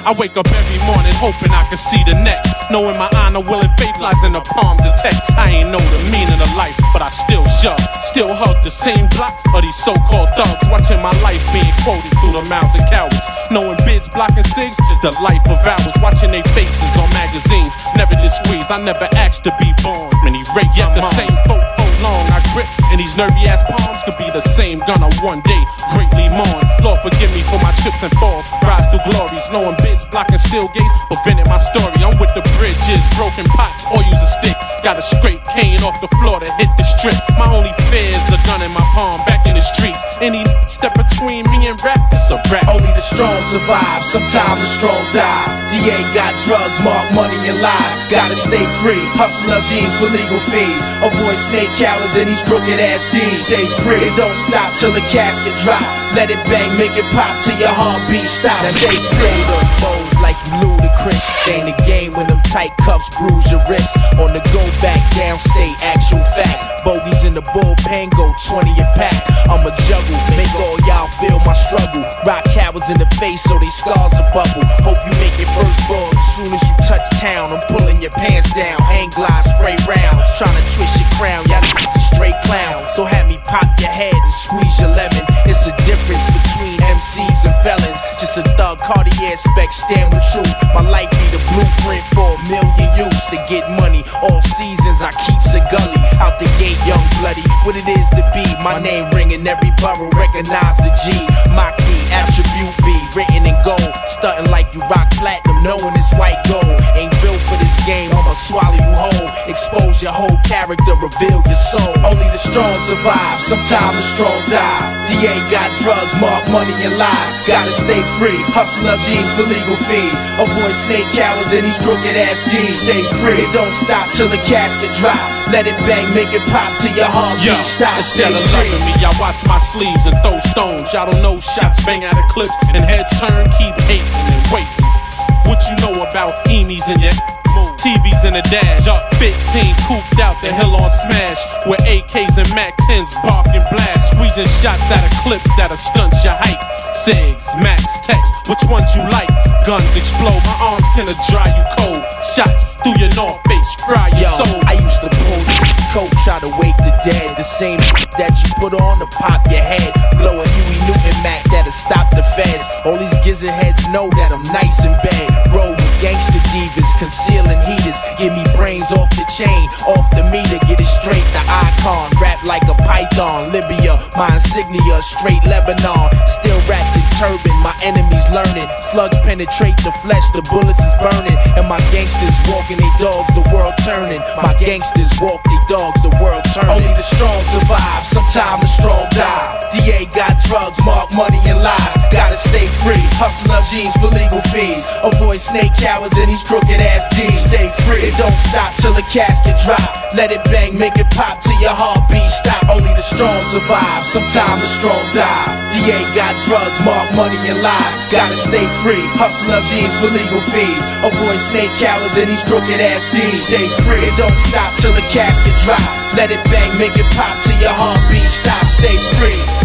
I wake up every morning hoping I can see the next, knowing my honor, will, and faith lies in the palms of text. I ain't know the meaning of life, but I still shove, still hug the same block of these so-called thugs, watching my life being quoted through the mouths of cowards, knowing bids blocking cigs is the life of ours, watching they faces on magazines, never did squeeze, I never asked to be born. Many rape, yet the same folk long I grip, and these nervy ass palms could be the same gun I one day greatly mourn. Lord forgive me for my trips and falls, rise through glories, knowing bids blocking steel gates prevented my story. I'm with the bridges, broken pots, or use a stick, got a scrape cane off the floor to hit the strip. My only fear is a gun in my palm, back in the streets. Any step between me and rap, it's a rap. Only the strong survive, sometimes the strong die. DA got drugs, mark money and lies. Gotta stay free, hustle up jeans for legal fees. Avoid snake cowards and these crooked ass D's. Stay free, it don't stop till the casket drop. Let it bang, make it pop till your heartbeat stops. Stay free. Bows like you ludicrous. Ain't a game when them tight cuffs bruise your wrist. On the go back down, stay actual fact. Bogeys in the bullpen, go 20 a pack. I'ma juggle, make all y'all feel my struggle. Rock cowards in the face so they scars a bubble. Hope you make your first ball as soon as you touch town. I'm pulling your pants down, hang glide, spray round. Tryna twist your crown, y'all niggas a straight clown. So have me pop your head and squeeze your lemon. It's a difference between MCs and felons. Just a thug, Cartier spec, stand with truth. My life be the blueprint for a million youths. To get money, all seasons I keeps a gully. Out the gate, young bloody, what it is to be. My name ringing every borough, recognize the G. My key, attribute B, written in gold. Stunting like you rock platinum, knowing it's white gold. Ain't built for this game, I'ma swallow you whole. Expose your whole character, reveal your soul. Only the strong survive, sometimes the strong die. DA got drugs, mark money and lies. Gotta stay free, hustle up jeans for legal fees. Avoid snake cowards and these crooked ass D's. Stay free, it don't stop till the casket drop. Let it bang, make it pop till your heartbeat stop. Instead of loving me, y'all watch my sleeves and throw stones. Y'all don't know shots bang out of clips and heads turn, keep hating and waiting. What you know about emies in your TVs in the dash, up 15 cooped out the hill on smash, with AKs and Mac 10s bark and blast, squeezing shots out of clips that'll stunt your height. Cigs, Max, text, which ones you like? Guns explode, my arms tend to dry you cold. Shots through your north face, fry your soul. I used to pull the coke, try to wake the dead. The same that you put on to pop your head. Blow a Huey Newton Mac that'll stop the feds. All these gizzard heads know that I'm nice in bed. Roll with gangster divas, concealing heaters. Give me brains off the chain, off the meter. Get it straight, the icon. Rap like a python. Libya, my insignia, straight Lebanon. Still rap the turban, my enemies learning. Slugs penetrate the flesh, the bullets is burning. And my gangsters walking they dogs, the world turning. My gangsters walk they dogs, the world turning. Only the strong survive, sometimes the strong die. DA got drugs, mark money and lies. Gotta stay free, hustle up jeans for legal fees. Avoid snake cowards and these crooked ass D's. Stay free, it don't stop till the casket drop. Let it bang, make it pop till your heartbeat stop. Only the strong survive, sometimes the strong die. DA got drugs, mark money and lies. Gotta stay free, hustle up jeans for legal fees. Avoid snake cowards and these crooked ass D's. Stay free, it don't stop till the casket drop. Let it bang, make it pop till your heartbeat stop. Stay free.